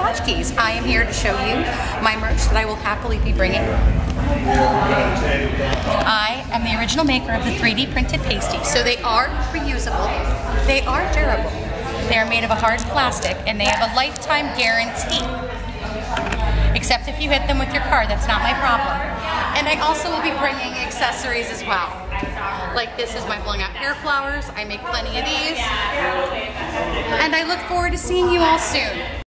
Tchotchkes. I am here to show you my merch that I will happily be bringing. I am the original maker of the 3D printed pasties, so they are reusable, they are durable, they are made of a hard plastic, and they have a lifetime guarantee. Except if you hit them with your car, that's not my problem. And I also will be bringing accessories as well. Like this is my Blanc hair flowers, I make plenty of these. And I look forward to seeing you all soon.